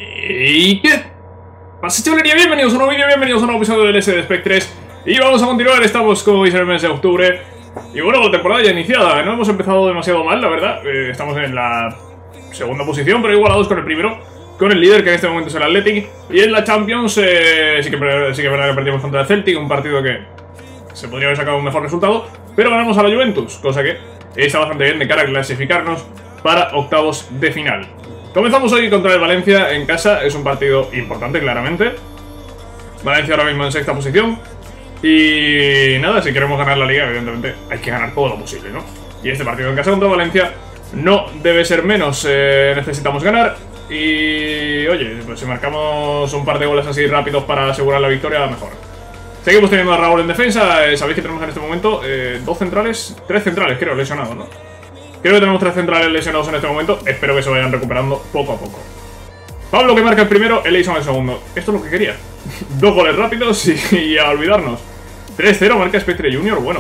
¿Y qué pasa, chavalería? Bienvenidos a un nuevo vídeo, bienvenidos a un nuevo episodio del SD Spec 3. Y vamos a continuar, estamos como veis en el mes de octubre. Y bueno, la temporada ya iniciada, no hemos empezado demasiado mal, la verdad. Estamos en la segunda posición, pero igualados con el primero, con el líder, que en este momento es el Athletic. Y en la Champions, sí que es verdad que perdimos contra el Celtic, un partido que se podría haber sacado un mejor resultado, pero ganamos a la Juventus, cosa que está bastante bien de cara a clasificarnos para octavos de final. Comenzamos hoy contra el Valencia en casa, es un partido importante, claramente. Valencia ahora mismo en sexta posición. Y nada, si queremos ganar la liga, evidentemente hay que ganar todo lo posible, ¿no? Y este partido en casa contra Valencia no debe ser menos, necesitamos ganar. Y oye, pues si marcamos un par de goles así rápidos para asegurar la victoria, mejor. Seguimos teniendo a Raúl en defensa, sabéis que tenemos en este momento tres centrales creo, lesionados, ¿no? Creo que tenemos 3 centrales lesionados en este momento. Espero que se vayan recuperando poco a poco. Pablo que marca el primero, Ellison el segundo. Esto es lo que quería. 2 goles rápidos y a olvidarnos. 3-0 marca Spectre Junior. Bueno.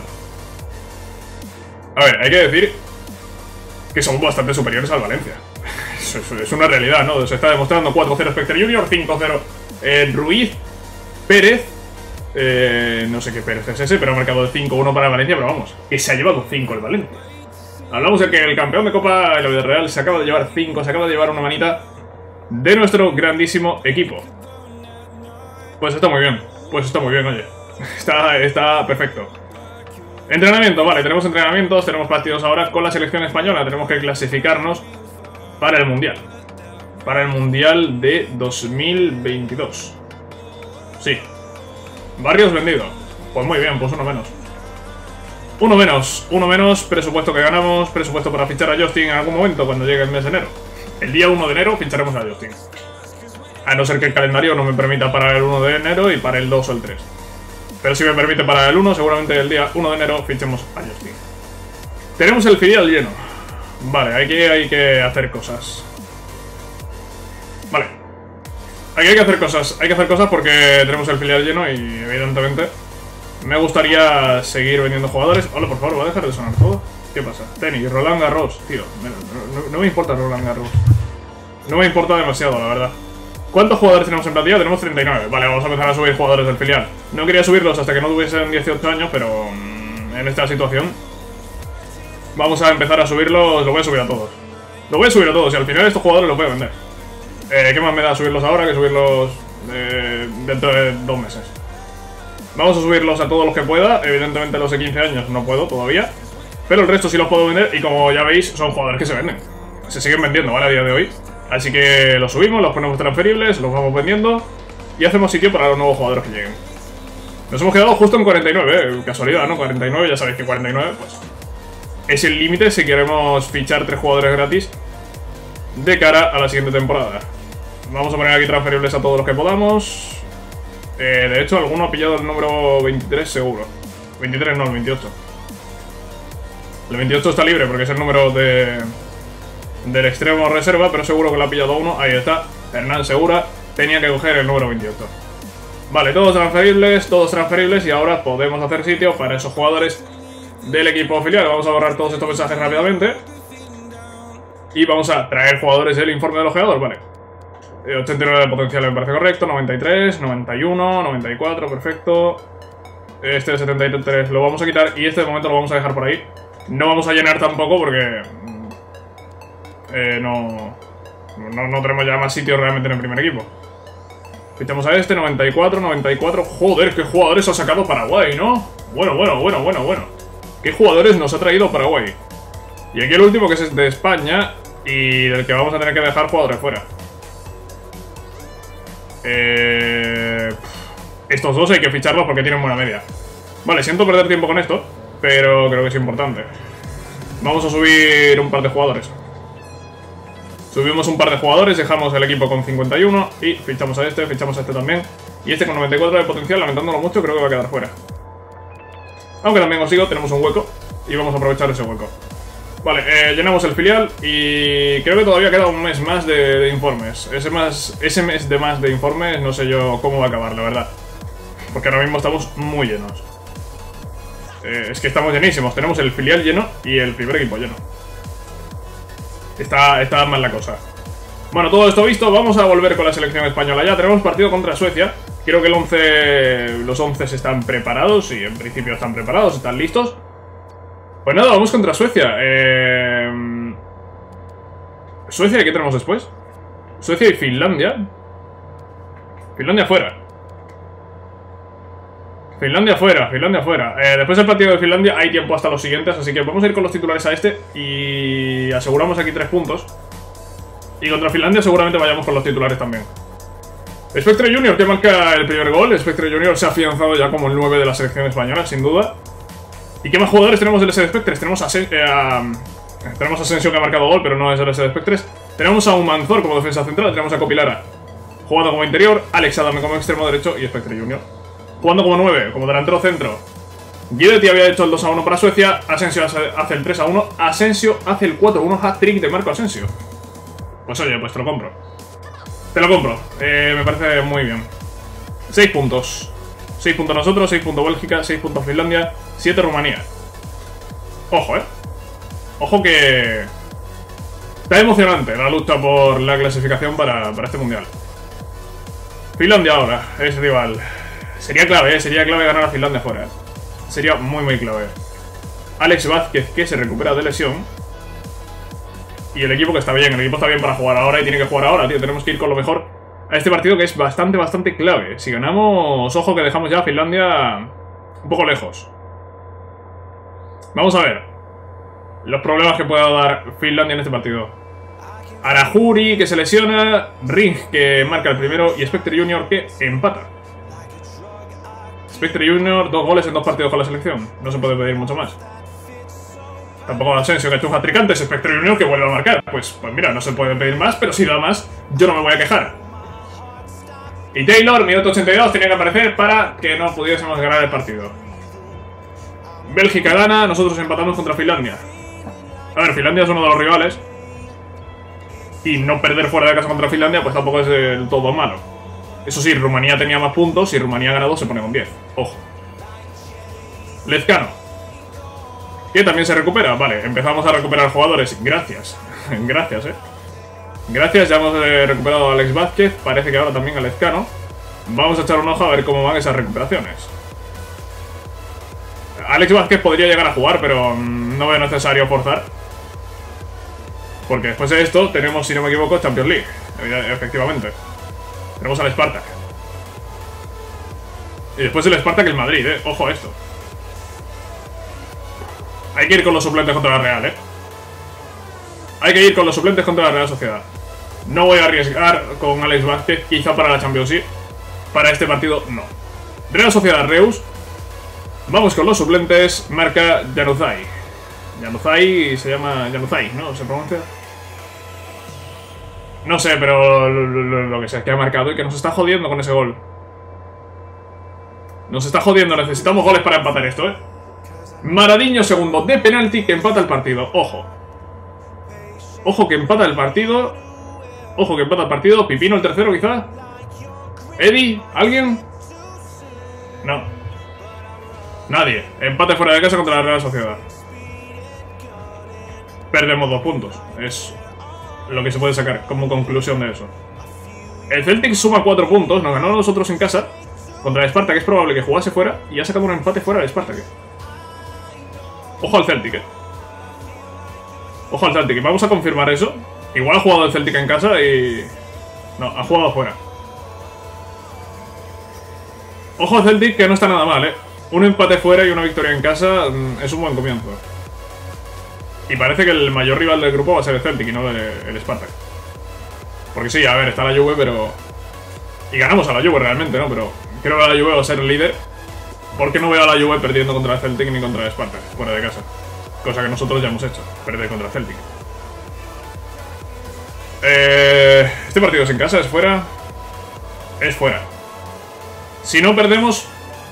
A ver, hay que decir que somos bastante superiores al Valencia. Es una realidad, ¿no? Se está demostrando 4-0 Spectre Junior, 5-0 Ruiz Pérez. No sé qué Pérez es ese, pero ha marcado el 5-1 para Valencia. Pero vamos, que se ha llevado 5 el Valencia. Hablamos de que el campeón de Copa en la vida real se acaba de llevar 5, se acaba de llevar una manita de nuestro grandísimo equipo. Pues está muy bien, oye. Está perfecto. Entrenamiento, vale, tenemos entrenamientos, tenemos partidos ahora con la selección española. Tenemos que clasificarnos para el Mundial. Para el Mundial de 2022. Sí. Barrios vendido. Pues muy bien, pues uno menos. Uno menos, presupuesto que ganamos, presupuesto para fichar a Justin en algún momento cuando llegue el mes de enero. El día 1 de enero ficharemos a Justin. A no ser que el calendario no me permita para el 1 de enero y para el 2 o el 3. Pero si me permite para el 1, seguramente el día 1 de enero fichemos a Justin. Tenemos el filial lleno. Vale, hay que hacer cosas. Vale. Aquí hay que hacer cosas porque tenemos el filial lleno y evidentemente me gustaría seguir vendiendo jugadores. Hola, por favor, ¿va a dejar de sonar todo? ¿Qué pasa? Tenis, Roland Garros, tío. No me importa Roland Garros. No me importa demasiado, la verdad. ¿Cuántos jugadores tenemos en plantilla? Tenemos 39. Vale, vamos a empezar a subir jugadores del filial. No quería subirlos hasta que no tuviesen 18 años, pero en esta situación vamos a empezar a subirlos. Lo voy a subir a todos. Lo voy a subir a todos y al final estos jugadores los voy a vender. ¿Qué más me da subirlos ahora que subirlos dentro de 2 meses? Vamos a subirlos a todos los que pueda. Evidentemente los de 15 años no puedo todavía, pero el resto sí los puedo vender y como ya veis son jugadores que se venden. Se siguen vendiendo, ¿vale? A día de hoy. Así que los subimos, los ponemos transferibles, los vamos vendiendo y hacemos sitio para los nuevos jugadores que lleguen. Nos hemos quedado justo en 49, casualidad, ¿no? 49, ya sabéis que 49 pues es el límite si queremos fichar 3 jugadores gratis de cara a la siguiente temporada. Vamos a poner aquí transferibles a todos los que podamos. De hecho, alguno ha pillado el número 23 seguro. 23 no, el 28. El 28 está libre porque es el número del extremo reserva, pero seguro que lo ha pillado uno. Ahí está, Hernán Segura. Tenía que coger el número 28. Vale, todos transferibles y ahora podemos hacer sitio para esos jugadores del equipo filial. Vamos a borrar todos estos mensajes rápidamente. Y vamos a traer jugadores del informe del ojeador, vale. 89 de potencial me parece correcto, 93, 91, 94, perfecto. Este de 73 lo vamos a quitar y este de momento lo vamos a dejar por ahí. No vamos a llenar tampoco porque no tenemos ya más sitios realmente en el primer equipo. Fichamos a este, 94, 94. Joder, qué jugadores ha sacado Paraguay, ¿no? Bueno. ¿Qué jugadores nos ha traído Paraguay? Y aquí el último que es de España y del que vamos a tener que dejar jugadores fuera. Estos dos hay que ficharlos porque tienen buena media. Vale, siento perder tiempo con esto, pero creo que es importante. Vamos a subir un par de jugadores. Subimos un par de jugadores, dejamos el equipo con 51 y fichamos a este también. Y este con 94 de potencial, lamentándolo mucho, creo que va a quedar fuera. Aunque también os digo, tenemos un hueco y vamos a aprovechar ese hueco. Vale, llenamos el filial y creo que todavía queda un mes más de informes. Ese mes de más de informes no sé yo cómo va a acabar, la verdad. Porque ahora mismo estamos muy llenos. Es que estamos llenísimos. Tenemos el filial lleno y el primer equipo lleno. Está mal la cosa. Bueno, todo esto visto, vamos a volver con la selección española ya. Tenemos partido contra Suecia. Creo que los 11 están preparados. Y en principio están preparados, están listos. Pues nada, vamos contra Suecia. Suecia, ¿y qué tenemos después? Suecia y Finlandia. Finlandia fuera. Finlandia fuera, Finlandia fuera. Después del partido de Finlandia hay tiempo hasta los siguientes. Así que vamos a ir con los titulares a este. Y aseguramos aquí 3 puntos. Y contra Finlandia seguramente vayamos con los titulares también. Spectre Junior, que marca el primer gol. Spectre Junior se ha afianzado ya como el 9 de la selección española, sin duda. ¿Y qué más jugadores tenemos del SD Spectres? Tenemos a Asensio, que ha marcado gol, pero no es del SD Spectres. Tenemos a Humanzor como defensa central. Tenemos a Copilara jugando como interior, Alex Adame como extremo derecho y Spectre Junior jugando como 9, como delantero centro. Guidetti había hecho el 2-1 para Suecia. Asensio hace el 3-1. Asensio hace el 4-1. Hat-trick de Marco Asensio. Pues oye, pues te lo compro. Te lo compro. Me parece muy bien. 6 puntos. 6 puntos nosotros, 6 puntos Bélgica, 6 puntos Finlandia, 7 Rumanía. Ojo, Ojo que... Está emocionante la lucha por la clasificación para este mundial. Finlandia ahora es rival. Sería clave, sería clave ganar a Finlandia fuera, Sería muy clave. Alex Vázquez, que se recupera de lesión. Y el equipo que está bien, el equipo está bien para jugar ahora y tiene que jugar ahora, tío. Tenemos que ir con lo mejor a este partido que es bastante clave. Si ganamos, ojo que dejamos ya a Finlandia un poco lejos. Vamos a ver los problemas que pueda dar Finlandia en este partido. Arajuri, que se lesiona. Ring, que marca el primero. Y Spectre Junior, que empata. Spectre Junior, 2 goles en 2 partidos con la selección. No se puede pedir mucho más. Tampoco Asensio, que ha hecho un hat-trick antes. Spectre Junior, que vuelve a marcar. Pues mira, no se puede pedir más, pero si da más, yo no me voy a quejar. Y Taylor, minuto 82, tenía que aparecer para que no pudiésemos ganar el partido. Bélgica gana, nosotros empatamos contra Finlandia. A ver, Finlandia es uno de los rivales. Y no perder fuera de casa contra Finlandia, pues tampoco es del todo malo. Eso sí, Rumanía tenía más puntos. Si Rumanía ha ganado, se pone con 10. Ojo. Lezcano, que también se recupera. Vale, empezamos a recuperar jugadores. Gracias. Gracias, Gracias, ya hemos recuperado a Alex Vázquez. Parece que ahora también a Lezcano. Vamos a echar un ojo a ver cómo van esas recuperaciones. Alex Vázquez podría llegar a jugar, pero no veo necesario forzar. Porque después de esto tenemos, si no me equivoco, Champions League. Efectivamente. Tenemos al Spartak. Y después del Spartak el Madrid, Ojo a esto. Hay que ir con los suplentes contra la Real, Hay que ir con los suplentes contra la Real Sociedad. No voy a arriesgar con Alex Vázquez, quizá para la Champions League. Para este partido, no. Real Sociedad Reus. Vamos con los suplentes. Marca Januzaj. Januzaj se llama Januzaj, ¿no? ¿Se pronuncia? No sé, pero lo que sea que ha marcado y que nos está jodiendo con ese gol. Nos está jodiendo, necesitamos goles para empatar esto, Maradiño segundo de penalti que empata el partido. Ojo. Ojo que empata el partido. Ojo que empata el partido. Pipino el tercero quizá. Eddie, ¿alguien? No. Nadie. Empate fuera de casa contra la Real Sociedad. Perdemos 2 puntos. Es lo que se puede sacar como conclusión de eso. El Celtic suma 4 puntos. Nos ganó a nosotros en casa contra el Spartak. Es probable que jugase fuera y ha sacado un empate fuera del Spartak. Ojo al Celtic, Ojo al Celtic. Vamos a confirmar eso. Igual ha jugado el Celtic en casa y... No, ha jugado fuera. Ojo al Celtic, que no está nada mal, Un empate fuera y una victoria en casa es un buen comienzo. Y parece que el mayor rival del grupo va a ser el Celtic y no el Spartak. Porque sí, a ver, está la Juve, pero... Y ganamos a la Juve realmente, ¿no? Pero creo que la Juve va a ser el líder. Porque no veo a la Juve perdiendo contra el Celtic ni contra el Spartak, fuera de casa. Cosa que nosotros ya hemos hecho, perder contra el Celtic. Este partido es en casa, es fuera. Es fuera. Si no perdemos...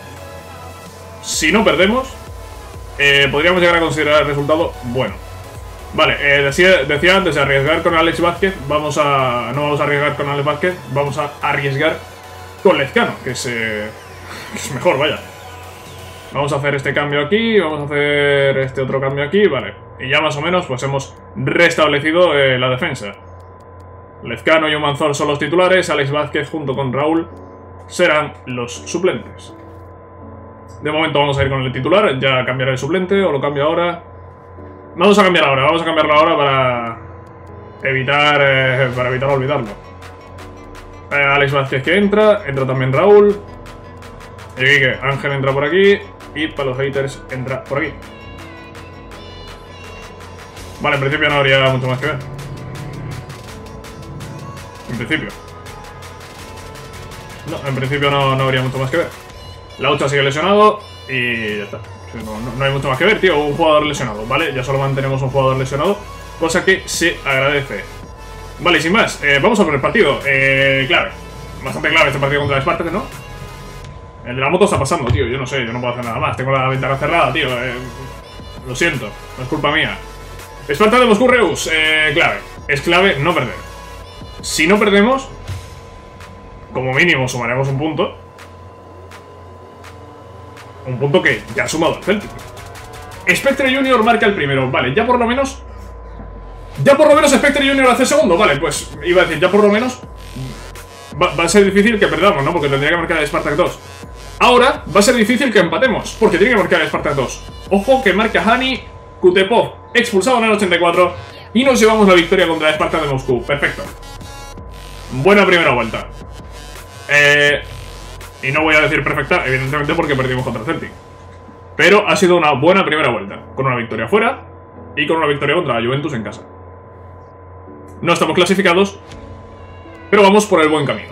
podríamos llegar a considerar el resultado bueno. Vale, decía antes de arriesgar con Alex Vázquez. No vamos a arriesgar con Alex Vázquez. Vamos a arriesgar con Lezcano, que es mejor, vaya. Vamos a hacer este cambio aquí. Vamos a hacer este otro cambio aquí, vale. Y ya más o menos pues hemos restablecido la defensa. Lezcano y Humanzor son los titulares, Alex Vázquez junto con Raúl serán los suplentes. De momento vamos a ir con el titular, ya cambiaré el suplente o lo cambio ahora. Vamos a cambiarlo ahora para evitar olvidarlo. Alex Vázquez que entra también Raúl. Y aquí que Ángel entra por aquí y para los haters entra por aquí. Vale, en principio no habría mucho más que ver. En principio. No, en principio no habría mucho más que ver. Laucha sigue lesionado y ya está. No hay mucho más que ver, tío. Un jugador lesionado, ¿vale? Ya solo mantenemos un jugador lesionado, cosa que se agradece. Vale, sin más, vamos a por el partido. Clave. Bastante clave este partido contra Spartak, ¿no? El de la moto está pasando, tío. Yo no sé, yo no puedo hacer nada más. Tengo la ventana cerrada, tío. Lo siento, no es culpa mía. Spartak de Moscú Reus, clave. Es clave no perder. Si no perdemos, como mínimo sumaremos un punto. Un punto que ya ha sumado el Celtic. Spectre Junior marca el primero. Vale, ya por lo menos Spectre Junior hace segundo. Vale, pues iba a decir, ya por lo menos va a ser difícil que perdamos, ¿no? Porque tendría que marcar el Spartak 2. Ahora va a ser difícil que empatemos, porque tiene que marcar el Spartak 2. Ojo que marca Hani Kutepov, expulsado en el 84. Y nos llevamos la victoria contra el Spartak de Moscú. Perfecto. Buena primera vuelta. Y no voy a decir perfecta, evidentemente, porque perdimos contra el Celtic. Pero ha sido una buena primera vuelta, con una victoria fuera y con una victoria contra la Juventus en casa. No estamos clasificados, pero vamos por el buen camino.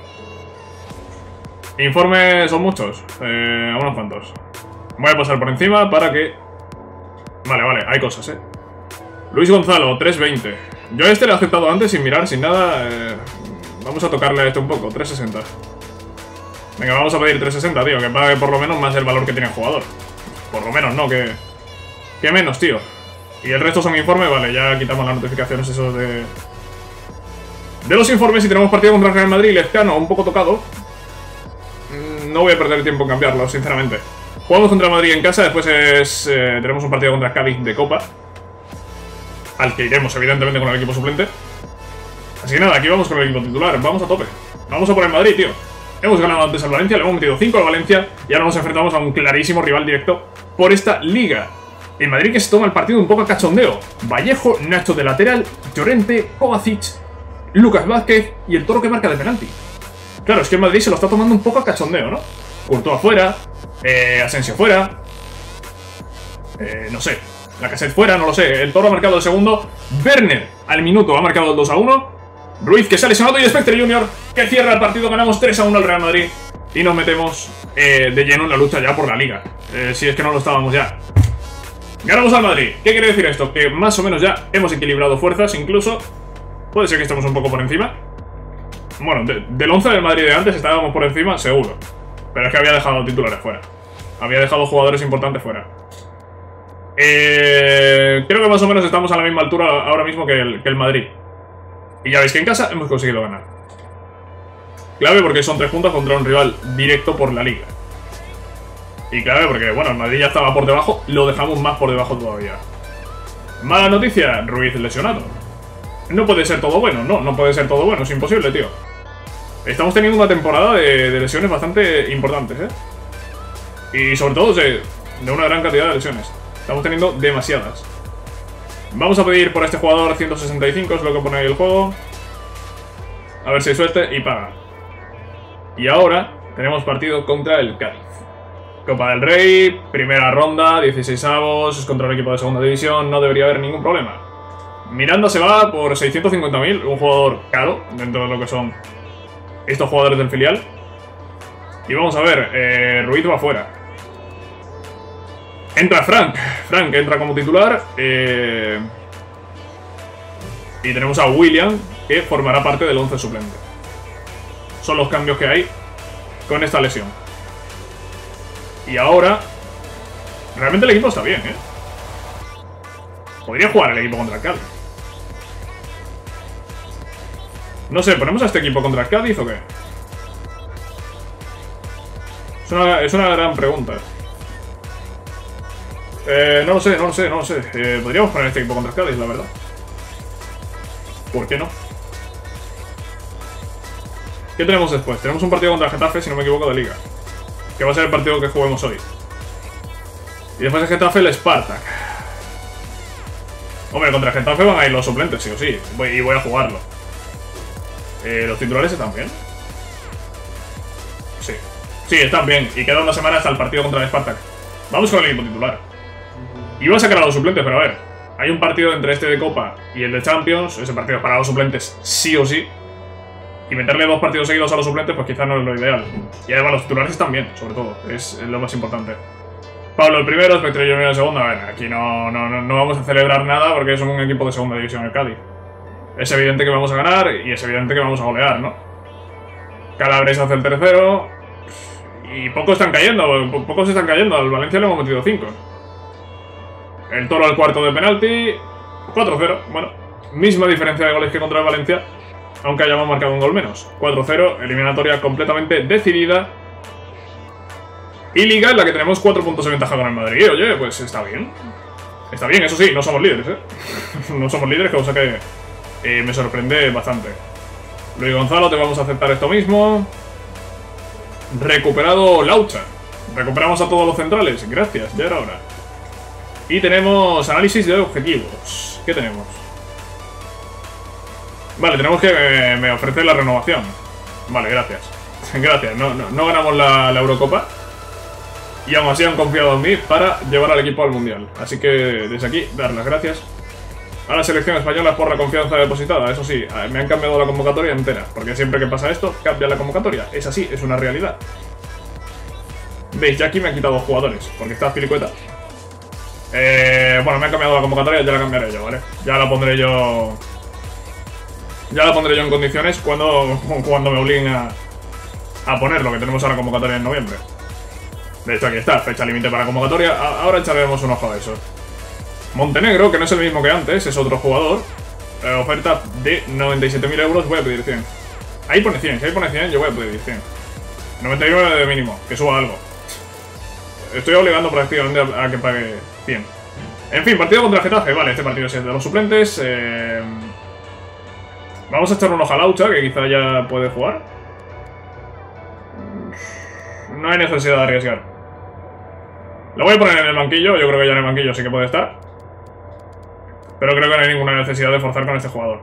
Informes son muchos, unos cuantos. Voy a pasar por encima para que... Vale, hay cosas, Luis Gonzalo, 320. Yo a este le he aceptado antes sin mirar, sin nada. Vamos a tocarle a este un poco, 360. Venga, vamos a pedir 360, tío, que pague por lo menos más el valor que tiene el jugador. Por lo menos, no, que menos, tío. Y el resto son informes, vale, ya quitamos las notificaciones esos de los informes. Y tenemos partido contra el Real Madrid, Lezcano, un poco tocado. No voy a perder tiempo en cambiarlo, sinceramente. Jugamos contra el Madrid en casa, después tenemos un partido contra Cádiz de Copa, al que iremos, evidentemente, con el equipo suplente. Así que nada, aquí vamos con el equipo titular, vamos a tope. Vamos a por el Madrid, tío. Hemos ganado antes al Valencia, le hemos metido 5 al Valencia y ahora nos enfrentamos a un clarísimo rival directo por esta liga. El Madrid que se toma el partido un poco a cachondeo. Vallejo, Nacho de lateral, Llorente, Kovacic, Lucas Vázquez y el Toro que marca de penalti. Claro, es que el Madrid se lo está tomando un poco a cachondeo, ¿no? Courtois fuera, Asensio fuera, no sé, Lacazette fuera, no lo sé. El Toro ha marcado el segundo, Werner al minuto ha marcado el 2-1. Ruiz que se ha lesionado y Spectre Junior que cierra el partido. Ganamos 3-1 al Real Madrid y nos metemos de lleno en la lucha ya por la liga, si es que no lo estábamos ya. Ganamos al Madrid. ¿Qué quiere decir esto? Que más o menos ya hemos equilibrado fuerzas, incluso puede ser que estemos un poco por encima. Bueno, del 11 del Madrid de antes estábamos por encima, seguro. Pero es que había dejado titulares fuera. Había dejado jugadores importantes fuera. Creo que más o menos estamos a la misma altura ahora mismo que el Madrid. Y ya veis que en casa hemos conseguido ganar. Clave porque son 3 puntos contra un rival directo por la liga. Y clave porque, bueno, el Madrid ya estaba por debajo, lo dejamos más por debajo todavía. Mala noticia, Ruiz lesionado. No puede ser todo bueno, no puede ser todo bueno, es imposible, tío. Estamos teniendo una temporada de lesiones bastante importantes, Y sobre todo de una gran cantidad de lesiones. Estamos teniendo demasiadas. Vamos a pedir por este jugador 165, es lo que pone ahí el juego. A ver si hay suerte y paga. Y ahora tenemos partido contra el Cádiz. Copa del Rey, primera ronda, 16avos, es contra un equipo de segunda división, no debería haber ningún problema. Miranda se va por 650.000, un jugador caro dentro de lo que son estos jugadores del filial. Y vamos a ver, Ruiz va fuera. Entra Frank entra como titular. Y tenemos a William, que formará parte del 11 suplente. Son los cambios que hay con esta lesión. Y ahora, realmente el equipo está bien, Podría jugar el equipo contra el Cádiz. No sé, ¿ponemos a este equipo contra el Cádiz o qué? Es una gran pregunta. No lo sé. Podríamos poner este equipo contra el Cádiz, la verdad. ¿Por qué no? ¿Qué tenemos después? Tenemos un partido contra el Getafe, si no me equivoco, de Liga. Que va a ser el partido que juguemos hoy. Y después el Getafe, el Spartak. Hombre, contra el Getafe van a ir los suplentes, sí o sí. Y voy a jugarlo. ¿Los titulares están bien? Sí. Sí, están bien. Y queda una semana hasta el partido contra el Spartak. Vamos con el equipo titular. Iba a sacar a los suplentes, pero a ver. Hay un partido entre este de Copa y el de Champions. Ese partido es para los suplentes, sí o sí. Y meterle 2 partidos seguidos a los suplentes, pues quizás no es lo ideal. Y además los titulares están bien, sobre todo. Es lo más importante. Pablo el primero, Spectre Junior el segundo. A ver, aquí no vamos a celebrar nada porque somos un equipo de segunda división, el Cádiz. Es evidente que vamos a ganar y es evidente que vamos a golear, ¿no? Calabres hace el tercero. Y pocos están cayendo, pocos están cayendo. Al Valencia le hemos metido 5. El Toro al cuarto de penalti. 4-0. Bueno, misma diferencia de goles que contra el Valencia, aunque hayamos marcado un gol menos. 4-0, eliminatoria completamente decidida. Y Liga en la que tenemos 4 puntos de ventaja con el Madrid. Oye, pues está bien. Está bien, eso sí, no somos líderes, ¿eh? No somos líderes, cosa que me sorprende bastante. Luis Gonzalo, te vamos a aceptar esto mismo. Recuperado Laucha. Recuperamos a todos los centrales, gracias, ya era hora. Y tenemos análisis de objetivos. ¿Qué tenemos? Vale, tenemos que me ofrecer la renovación. Vale, gracias. Gracias, no ganamos la Eurocopa. Y aún así han confiado en mí para llevar al equipo al Mundial. Así que desde aquí, dar las gracias a la selección española por la confianza depositada. Eso sí, me han cambiado la convocatoria entera, porque siempre que pasa esto, cambia la convocatoria. Es así, es una realidad. Veis, ya aquí me han quitado 2 jugadores, porque está Filicueta. Bueno, me han cambiado la convocatoria, ya la cambiaré yo, ¿vale? Ya la pondré yo... Ya la pondré yo en condiciones cuando me obliguen a poner lo que tenemos a la convocatoria en noviembre. De hecho, aquí está, fecha límite para convocatoria. Ahora echaremos un ojo a eso. Montenegro, que no es el mismo que antes, es otro jugador. Oferta de 97.000 euros, voy a pedir 100. Ahí pone 100, si ahí pone 100, yo voy a pedir 100. 99 de mínimo, que suba algo. Estoy obligando prácticamente a que pague 100. En fin, partido contra el Getafe. Vale, este partido es de los suplentes. Vamos a echar un ojo a Laucha, que quizá ya puede jugar. No hay necesidad de arriesgar. Lo voy a poner en el banquillo, yo creo que ya en el banquillo sí que puede estar. Pero creo que no hay ninguna necesidad de forzar con este jugador.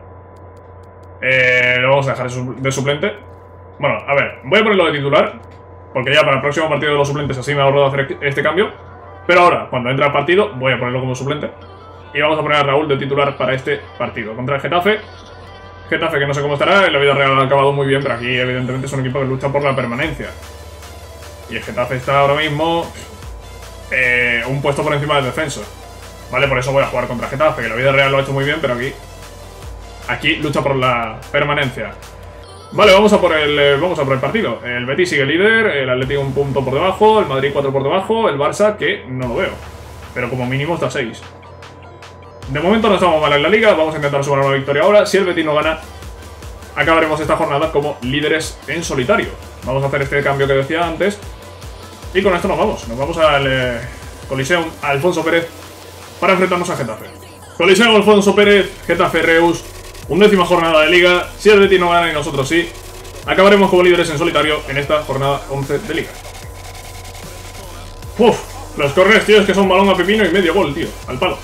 Lo vamos a dejar de suplente. Bueno, a ver, voy a ponerlo de titular, porque ya para el próximo partido de los suplentes así me ahorro de hacer este cambio. Pero ahora, cuando entre al partido, voy a ponerlo como suplente. Y vamos a poner a Raúl de titular para este partido contra el Getafe. Getafe que no sé cómo estará, en la vida real ha acabado muy bien, pero aquí evidentemente es un equipo que lucha por la permanencia. Y el Getafe está ahora mismo un puesto por encima del descenso. Vale, por eso voy a jugar contra Getafe, que la vida real lo ha hecho muy bien, pero aquí lucha por la permanencia. Vale, vamos a por el partido. El Betis sigue líder, el Atlético un punto por debajo, el Madrid 4 por debajo, el Barça que no lo veo, pero como mínimo está 6. De momento no estamos mal en la liga, vamos a intentar sumar una victoria ahora. Si el Betis no gana, acabaremos esta jornada como líderes en solitario. Vamos a hacer este cambio que decía antes. Y con esto nos vamos al Coliseum Alfonso Pérez para enfrentarnos a Getafe. Coliseum Alfonso Pérez, Getafe Reus, 11ª jornada de liga. Si el Betis no gana y nosotros sí, acabaremos como líderes en solitario en esta jornada 11 de liga. Uf, los corners, tío, es que son balón a pepino y medio gol, tío, al palo.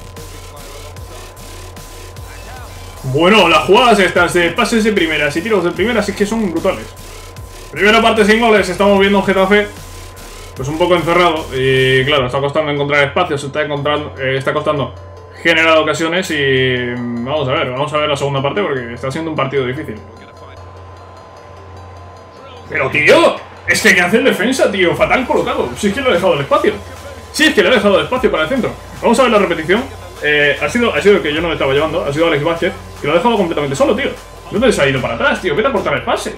Bueno, las jugadas estas de pases de primeras y tiros de primeras es que son brutales. Primera parte sin goles, estamos viendo un Getafe pues un poco encerrado y claro, está costando encontrar espacios, está costando generar ocasiones y vamos a ver la segunda parte porque está siendo un partido difícil. Pero tío, es que ¿qué hace el defensa, tío? Fatal colocado, si es que le ha dejado el espacio. Si es que le ha dejado el espacio para el centro. Vamos a ver la repetición. Ha sido el que yo no le estaba llevando, ha sido Alex Vázquez, que lo ha dejado completamente solo, tío. ¿Dónde se ha ido para atrás, tío? Vete a cortar el pase.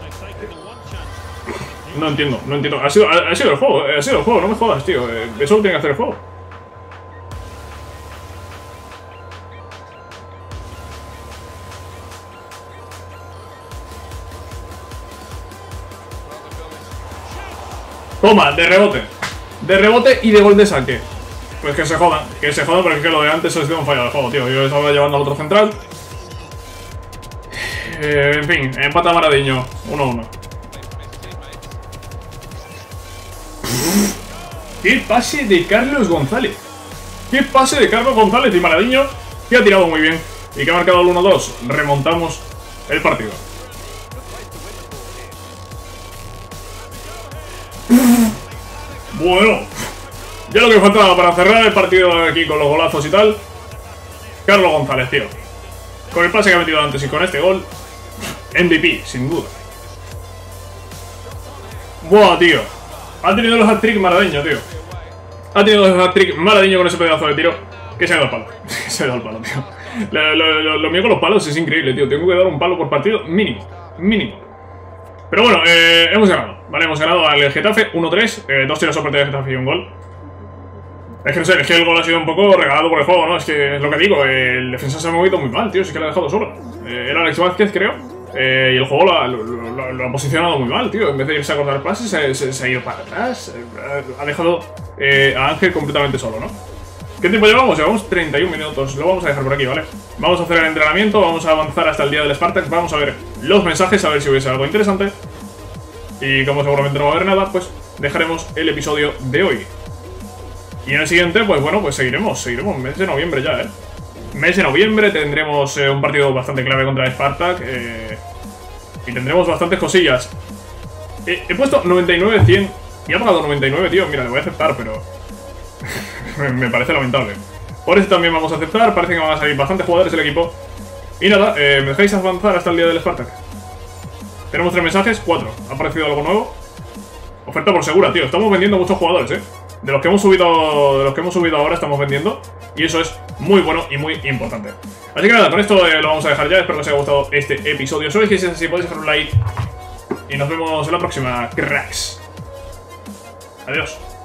No entiendo. Ha sido el juego, no me jodas, tío. Eso lo tiene que hacer el juego. Toma, de rebote. De rebote y de gol de saque. Pues que se jodan, porque es que lo de antes ha sido un fallo del juego, tío. Yo estaba llevando al otro central. En fin, empata Maradiño. 1-1. ¡Qué pase de Carlos González! ¡Qué pase de Carlos González! Y Maradiño, que ha tirado muy bien y que ha marcado el 1-2. Remontamos el partido. Bueno, ya lo que faltaba para cerrar el partido aquí con los golazos y tal. Carlos González, tío. Con el pase que ha metido antes y con este gol, MVP, sin duda. Buah, tío. Ha tenido los hat-trick Maradiño, tío. Ha tenido los hat-trick Maradiño con ese pedazo de tiro que se ha ido al palo. Se ha ido al palo, tío. Lo mío con los palos es increíble, tío. Tengo que dar un palo por partido mínimo. Mínimo. Pero bueno, hemos ganado, ¿vale? Hemos ganado al Getafe 1-3, 2 tiros a puerta de Getafe y un gol. Es que no sé, es que el gol ha sido un poco regalado por el juego, ¿no? Es que es lo que digo, el defensa se ha movido muy mal, tío, es que lo ha dejado solo. Era Alex Vázquez, creo, y el juego lo ha posicionado muy mal, tío. En vez de irse a cortar pases, se ha ido para atrás, ha dejado a Ángel completamente solo, ¿no? ¿Qué tiempo llevamos? Llevamos 31 minutos, lo vamos a dejar por aquí, ¿vale? Vamos a hacer el entrenamiento, vamos a avanzar hasta el día del Spartak, vamos a ver los mensajes, a ver si hubiese algo interesante. Y como seguramente no va a haber nada, pues dejaremos el episodio de hoy. Y en el siguiente, pues bueno, pues seguiremos, mes de noviembre ya, Mes de noviembre tendremos un partido bastante clave contra el Spartak, y tendremos bastantes cosillas. He puesto 99-100 y ha pagado 99, tío, mira, le voy a aceptar, pero... me parece lamentable. Por eso también vamos a aceptar, parece que van a salir bastantes jugadores del equipo. Y nada, ¿me dejáis avanzar hasta el día del Spartak? Tenemos 3 mensajes, 4. ¿Ha aparecido algo nuevo? Oferta por segura, tío, estamos vendiendo muchos jugadores, De los que hemos subido ahora estamos vendiendo. Y eso es muy bueno y muy importante. Así que nada, con esto lo vamos a dejar ya. Espero que os haya gustado este episodio. Si es así, podéis dejar un like. Y nos vemos en la próxima, cracks. Adiós.